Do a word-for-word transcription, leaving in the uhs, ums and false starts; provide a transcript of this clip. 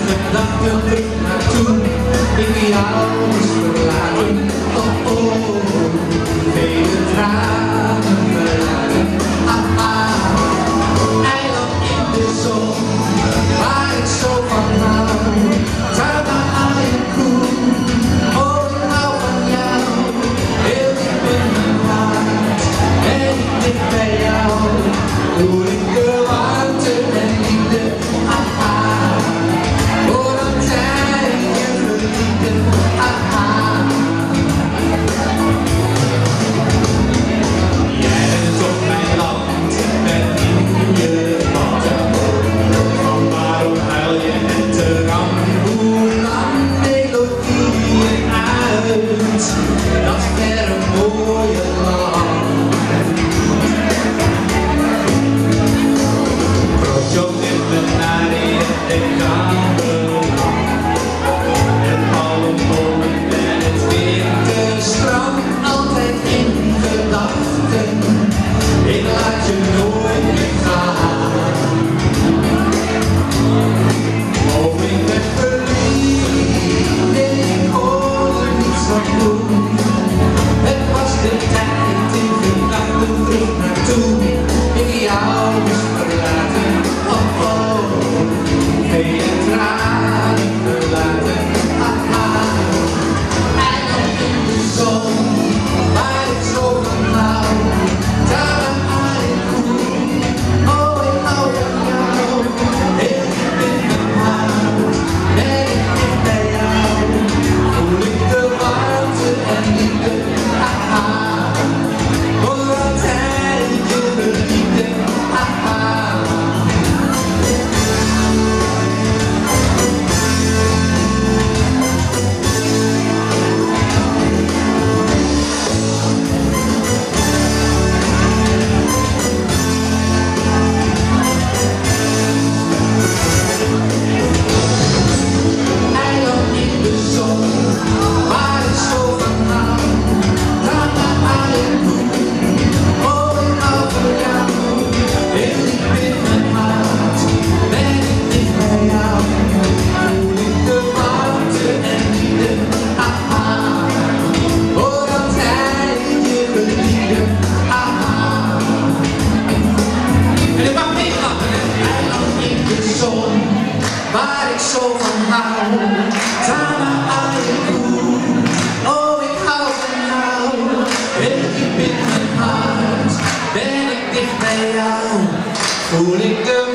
gedachten terug naar toen ik jou moest verlaten. Oh oh, vele tranen verlaten. Ah ah, eiland in de zon, waar ik zo van hou. Tama aan koen, oh ik hou van jou. Heel diep in mijn hart, en ik dicht bij jou. Voel ik de warmte en liefde. Ah ah, voor een tijdje verliefde. Ah ah. Jij bent op mijn land, ben in je bad. Van waarom huil je en te ram? Hoe lang melodieën uit dat verre mooie land. Broodje in mijn nariën en kamerland. En alle bomen en het winterstrand. Altijd in gedachten, ik laat je nooit meer gaan. Oh, ik ben verliefd en ik kon er niets van doen. Het was de tijd in gedachten terug naar toen ik jou moest verlaten. Oh oh, vele tranen verlaten. Ah ah, eiland in de zon, waar ik zo van hou. Tama aan koen, oh ik hou van jou. Heel diep in mijn hart, ben ik dicht bij jou. Voel ik de warmte en liefde. Ah ah, voor altijd je liefde. Ah ah. Eiland in de zon, waar ik zo van hou. Tama aan koen, oh ik hou van jou. Heel diep in mijn hart, ben ik dicht bij jou. Voel ik de warmte en liefde. Ah ah, voor altijd je geliefde. Ah ah. En ik mag meeklappen, hè? Eiland in de zon, waar ik zo van hou. Tama aan koen, oh ik hou van jou. Heel diep in mijn hart, ben ik dicht bij jou. Voel ik de